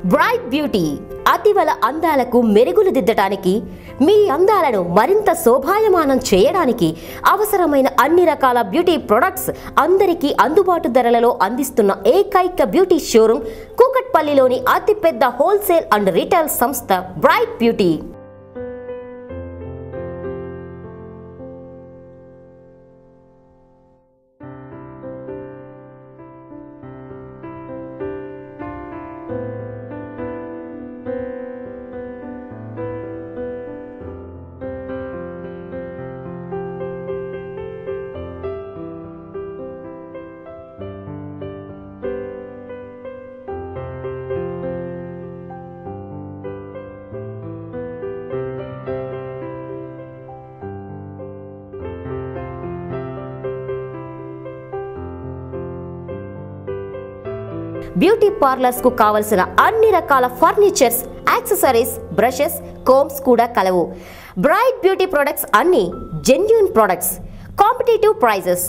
Bright beauty అతివల అందాలకు మెరుగులు దిద్దటానికి, మీ అందాలను మరింత శోభాయమానం చేయడానికి అవసరమైన అన్ని రకాల బ్యూటీ ప్రొడక్ట్స్ అందరికీ అందుబాటు ధరలలో అందిస్తున్న ఏకైక బ్యూటీ షోరూమ్ కూకట్పల్లిలోని అతిపెద్ద హోల్సేల్ అండ్ రిటైల్ సంస్థ బ్రైట్ బ్యూటీ. బ్యూటీ పార్లర్స్ కు కావలసిన అన్ని రకాల ఫర్నిచర్స్, యాక్సెసరీస్, బ్రషెస్, కోమ్స్ కూడా కలవు. బ్రైట్ బ్యూటీ ప్రొడక్ట్స్ అన్ని genuine products, competitive prices.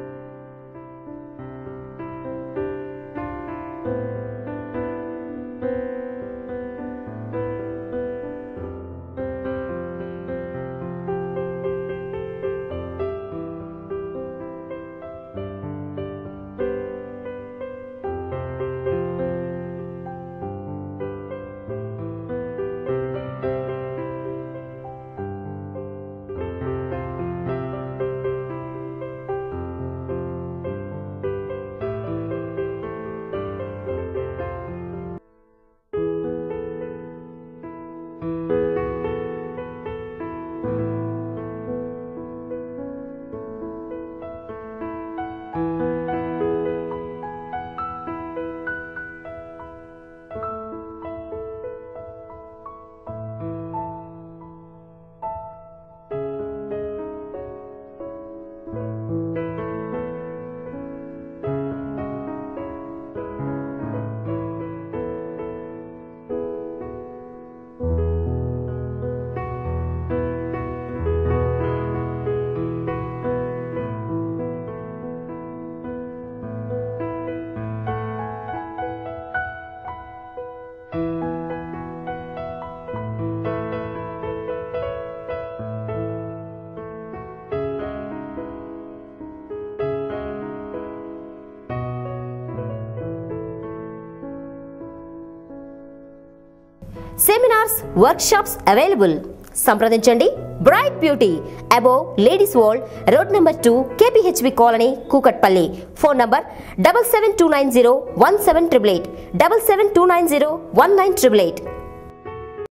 Seminars, workshops available. సంప్రదించండి bright beauty, above ladies world, road number 2, KPHB colony, Kukatpally. Phone number 7729017888, 7729019888.